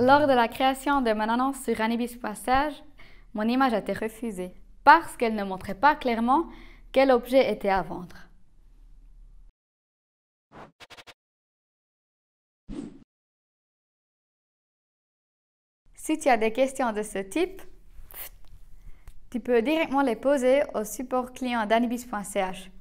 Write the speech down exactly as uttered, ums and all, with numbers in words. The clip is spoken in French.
Lors de la création de mon annonce sur Anibis point c h, mon image a été refusée parce qu'elle ne montrait pas clairement quel objet était à vendre. Si tu as des questions de ce type, tu peux directement les poser au support client d'Anibis point c h.